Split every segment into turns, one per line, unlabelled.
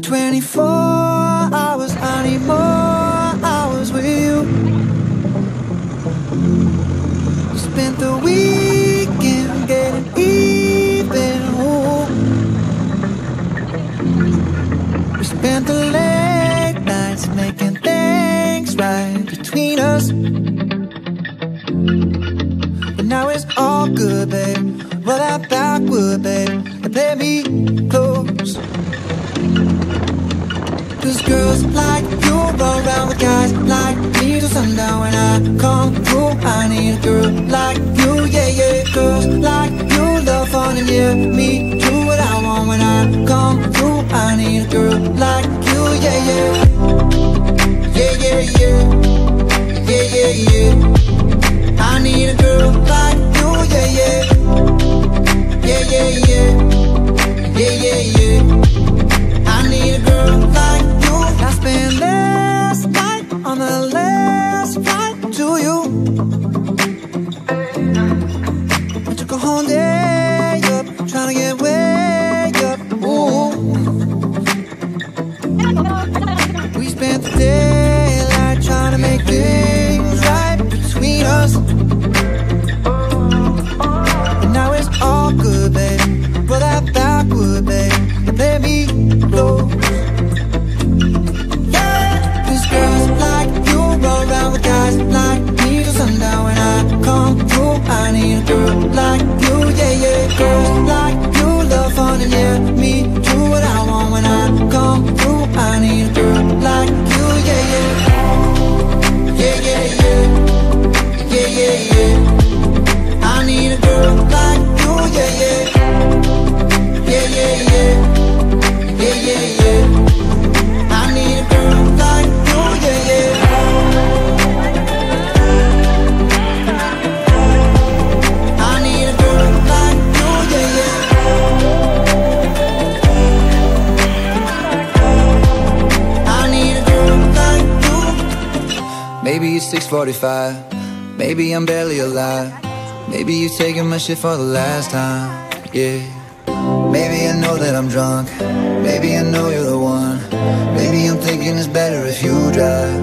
24 hours, I need more hours with you. We spent the weekend getting even, ooh. We spent the late nights making things right between us. But now it's all good, babe. Roll that backward, babe, and play me close. Cause girls like you run around with guys like me till sundown. When I come through, I need a girl like you, yeah, yeah. Girls like you love fun and yeah, me do what I want. When I come through, I need a girl like you, yeah, yeah. Yeah, yeah, yeah. Yeah, yeah, yeah. I need a girl like you, yeah, yeah. Yeah, yeah, yeah. Yeah, yeah, yeah. I need a girl like you. I spent last night on the last flight to you. I took a whole day up, trying to get way up, ooh. We spent the daylight trying to make things right between us. But now it's all good, babe. Roll that backward, babe, and play me close. Guys like me till sundown. When I come through, I need a girl like you, yeah, yeah. Girls like you love fun and yeah, me do what I want. When I come through, I need a girl like you, yeah, yeah. Yeah, yeah, yeah. Yeah, yeah, yeah. I need a girl like you, yeah, yeah. Yeah, yeah, yeah. Yeah, yeah, yeah. I need a girl like you, yeah, yeah. Maybe it's 6:45, maybe I'm barely alive. Maybe you taking my shit for the last time, yeah. Maybe I know that I'm drunk, maybe I know you're the one. Maybe I'm thinking it's better if you drive.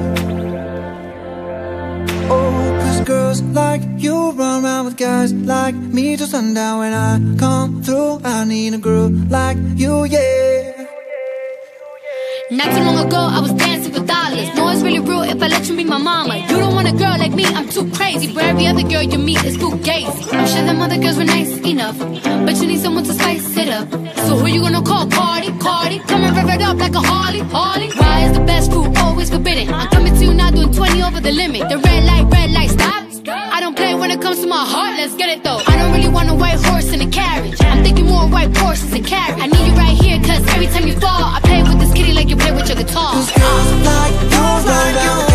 Oh, cause girls like you run around with guys like me till sundown. When I come through, I need a girl like you, yeah.
Not too long ago, I was dancing for dollars. No, it's really real if I let you be my mama. You don't want a girl like me, I'm too crazy. For every other girl you meet is too gazy. I'm sure them other girls were nice enough, but you need someone to spice it up. So who you gonna call? Cardi, Cardi. Come and rev it up like a Harley, Harley. Why is the best food always forbidden? I'm coming to you now doing 20 over the limit. The red light, stop. I don't play when it comes to my heart, let's get it though. I don't really want a white horse in a carriage. I'm thinking more white horses and carriage. I need you right here, cause every time you fall, I play with this kitty like you play with your guitar.
Cause girls like you run around